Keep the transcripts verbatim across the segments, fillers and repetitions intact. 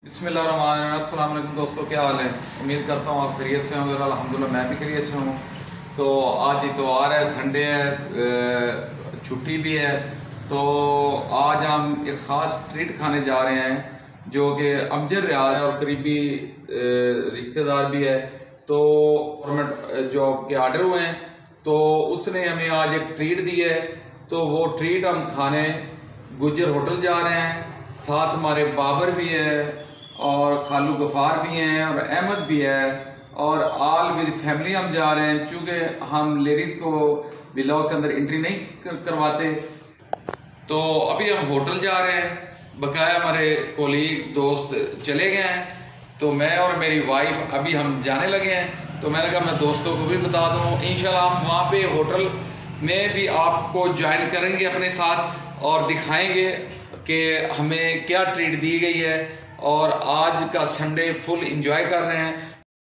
बिस्मिल्लाहिर्रहमानिर्रहीम। अस्सलाम वालेकुम दोस्तों, क्या हाल है? उम्मीद करता हूँ आप खैरियत से होंगे। अल्हम्दुलिल्लाह मैं भी खैरियत से हूँ। तो आज इतवार है, संडे है, छुट्टी भी है। तो आज हम एक ख़ास ट्रीट खाने जा रहे हैं जो कि अमजद रियाज है और करीबी रिश्तेदार भी है। तो गवर्नमेंट जॉब के आर्डर हुए हैं, तो उसने हमें आज एक ट्रीट दी है। तो वो ट्रीट हम खाने गुजर होटल जा रहे हैं। साथ हमारे बाबर भी है और खालू गफ़ार भी हैं और अहमद भी है और आल विद फैमिली हम जा रहे हैं। चूँकि हम लेडीज़ को व्लॉग के अंदर एंट्री नहीं कर, करवाते। तो अभी हम होटल जा रहे हैं। बकाया हमारे कोलीग दोस्त चले गए हैं, तो मैं और मेरी वाइफ अभी हम जाने लगे हैं। तो मैंने कहा मैं दोस्तों को भी बता दूँ, इंशाल्लाह हम वहाँ पे होटल में भी आपको ज्वाइन करेंगे अपने साथ और दिखाएंगे कि हमें क्या ट्रीट दी गई है। और आज का संडे फुल एंजॉय कर रहे हैं।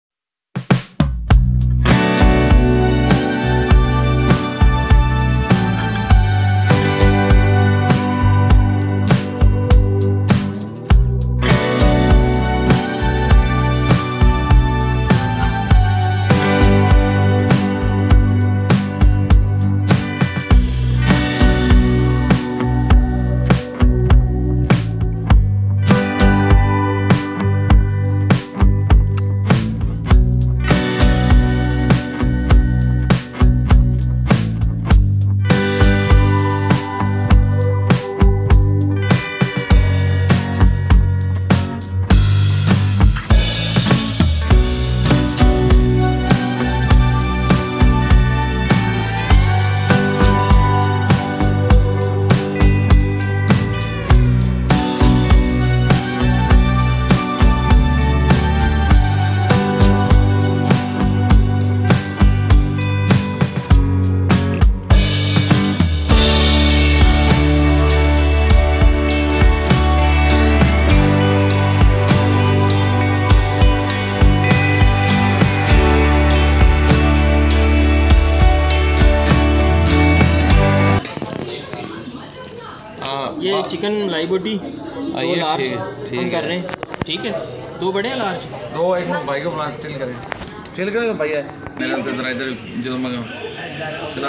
ये चिकन लाई बोटी दो लार्ज हम कर रहे हैं, ठीक है? दो बड़े हैं लार्ज, दो एक मिनट भाई को अपना स्टिल करें, स्टिल करें भैया मेरा तो ज़रा इधर जो मगा चला।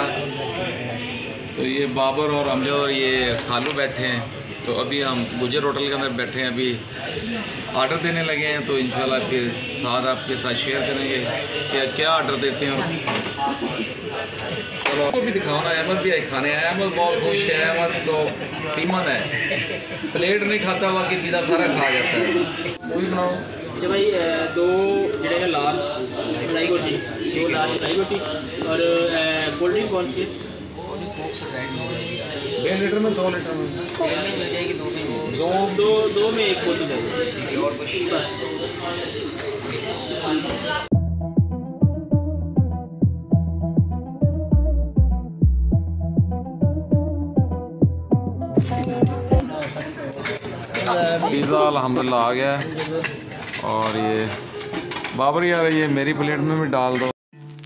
तो ये बाबर और अमजद और ये खालू बैठे हैं। तो अभी हम गुजर होटल के अंदर बैठे हैं, अभी ऑर्डर देने लगे हैं। तो इंशाल्लाह फिर साथ आपके साथ शेयर करेंगे क्या क्या ऑर्डर देते हैं। चलो आपको भी दिखाओ ना। अहमद भी खाने आया, अहमद बहुत खुश है। अहमद तो टीमन है, प्लेट नहीं खाता हुआ कि पीला सारा खा जाता है। वो भी बनाओ अच्छा भाई। दो जड़े लार्ज लाई बोटी, दो लार्ज लाई बोटी और कोल्ड ड्रिंक कौन सी है? डेढ़ लीटर में दो लीटर में मिल जाएगी। दो में दो दो दो में एक बोतल है और कुछ बस। पिज़्ज़ा अल्हम्दुलिल्लाह आ गया है। और ये बाबर यार ये मेरी प्लेट में भी डाल दो।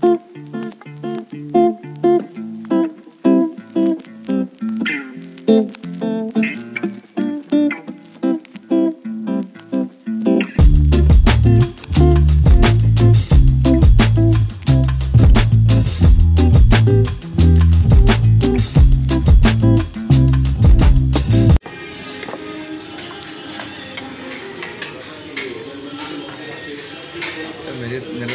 मेरे मेरे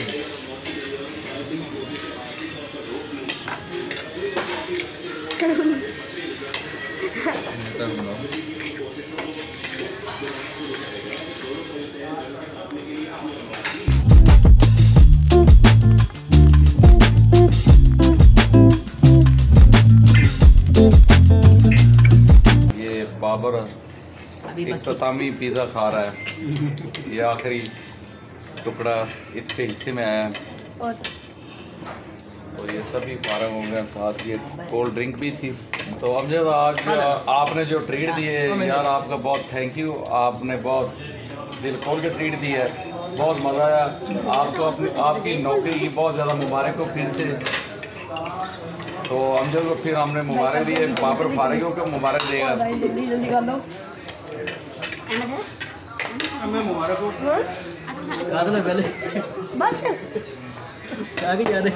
ये बाबर इख्तितामी पिज़्ज़ा खा रहा है। ये आखिरी टुकड़ा इसके हिस्से में आया है। और ये सभी फारग हो गए, साथ ये कोल्ड ड्रिंक भी थी। तो अब जब आज आपने जो ट्रीट दी है यार, आपका बहुत थैंक यू। आपने बहुत दिल खोल के ट्रीट दी है, बहुत मज़ा आया। आपको अपनी आपकी नौकरी की बहुत ज़्यादा मुबारक हो फिर से। तो अमजद को फिर हमने मुबारक दिए, बाबर फारिग होकर मुबारक देगा। हमें मुबारक हो। याद ना पहले बस आगे याद है।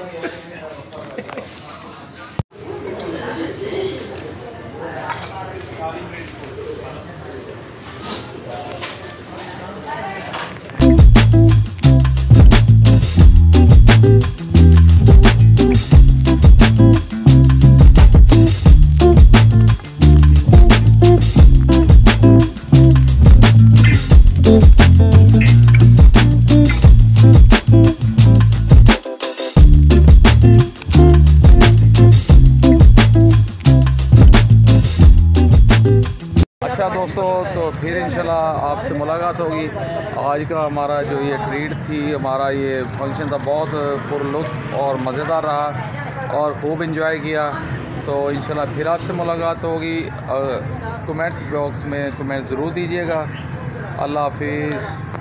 अच्छा दोस्तों, तो फिर इंशाल्लाह आपसे मुलाकात होगी। आज का हमारा जो ये ट्रीट थी, हमारा ये फंक्शन था, बहुत पुरलुत्फ और मज़ेदार रहा और खूब इंजॉय किया। तो इंशाल्लाह फिर आपसे मुलाकात होगी। कमेंट्स बॉक्स में कमेंट ज़रूर दीजिएगा। अल्लाह हाफिज़।